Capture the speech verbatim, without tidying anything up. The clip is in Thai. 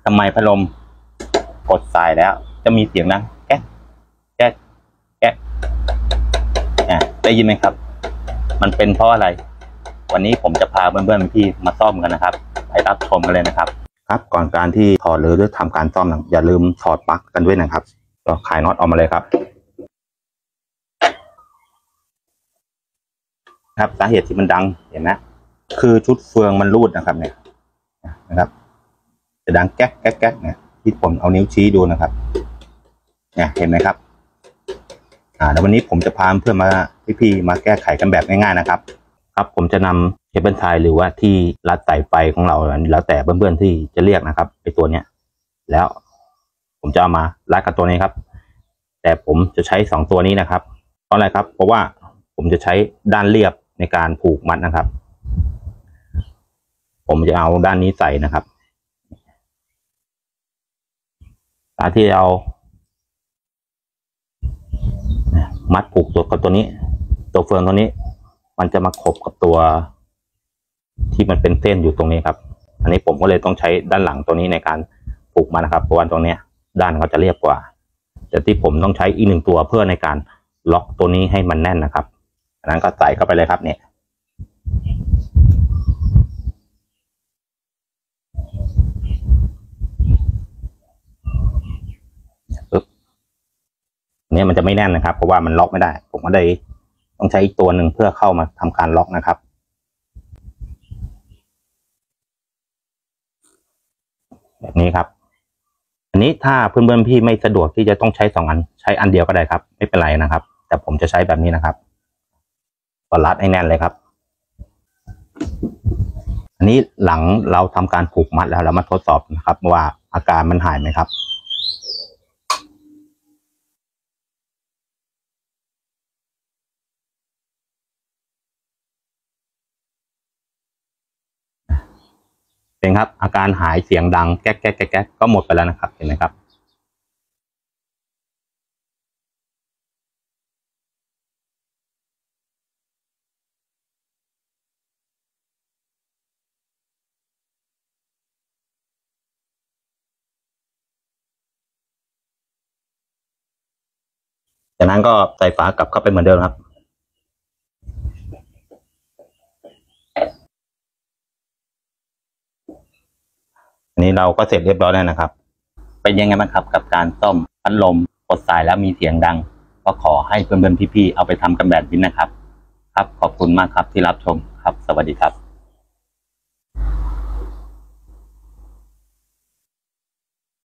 ทำไมพัดลมกดสายแล้วจะมีเสียงดังแก๊กแก๊กแก๊กอ่ะได้ยินไหมครับมันเป็นเพราะอะไรวันนี้ผมจะพาเพื่อนๆพี่มาซ่อมกันนะครับไปรับชมกันเลยนะครับครับก่อนการที่ถอดหรือทำการซ่อมอย่าลืมถอดปลั๊กกันด้วยนะครับก็คลายน็อตออกมาเลยครับครับสาเหตุที่มันดังเห็นไหมคือชุดเฟืองมันรูดนะครับเนี่ยนะครับจะดังแก๊กแก๊กแก๊กเนี่ยที่ผมเอานิ้วชี้ดูนะครับเนี่ยเห็นไหมครับอ่าแล้ววันนี้ผมจะพาเพื่อนมาพี่ๆมาแก้ไขกันแบบง่ายๆนะครับครับผมจะนำเคเบิลไทยหรือว่าที่รัดสายไฟของเราแล้วแต่เพื่อนๆที่จะเรียกนะครับไอตัวเนี้ยแล้วผมจะเอามารัดกับตัวนี้ครับแต่ผมจะใช้สองตัวนี้นะครับเพราะอะไรครับเพราะว่าผมจะใช้ด้านเรียบในการผูกมัดนะครับผมจะเอาด้านนี้ใส่นะครับตาที่เรามัดผูกตัวกับตัวนี้ตัวเฟืองตัวนี้มันจะมาขบกับตัวที่มันเป็นเส้นอยู่ตรงนี้ครับอันนี้ผมก็เลยต้องใช้ด้านหลังตัวนี้ในการผูกมันนะครับเพราะว่าตรงนี้ด้านเขาจะเรียบกว่าแต่ที่ผมต้องใช้อีกหนึ่งตัวเพื่อในการล็อกตัวนี้ให้มันแน่นนะครับอันนั้นก็ใส่เข้าไปเลยครับเนี่ยปึ๊บเนี่ยมันจะไม่แน่นนะครับเพราะว่ามันล็อกไม่ได้ผมก็เลยต้องใช้อีกตัวหนึ่งเพื่อเข้ามาทำการล็อกนะครับแบบนี้ครับอันนี้ถ้าเพื่อนๆพี่ไม่สะดวกที่จะต้องใช้สองอันใช้อันเดียวก็ได้ครับไม่เป็นไรนะครับแต่ผมจะใช้แบบนี้นะครับก็รัดให้แน่นเลยครับอันนี้หลังเราทำการผูกมัดแล้วเรามาทดสอบนะครับว่าอาการมันหายไหมครับเป็นครับอาการหายเสียงดังแก๊กแก๊กแก๊กแก๊กก็หมดไปแล้วนะครับเห็นไหมครับจากนั้นก็ใส่ฝากลับเข้าไปเหมือนเดิมครับอันนี้เราก็เสร็จเรียบร้อยแล้วนะครับเป็นยังไงบ้างครับกับการซ่อมพัดลมกดสายแล้วมีเสียงดังก็ขอให้เพื่อนๆพี่ๆเอาไปทำกันแบบนี้นะครับครับขอบคุณมากครับที่รับชมครับสวัสดีครับ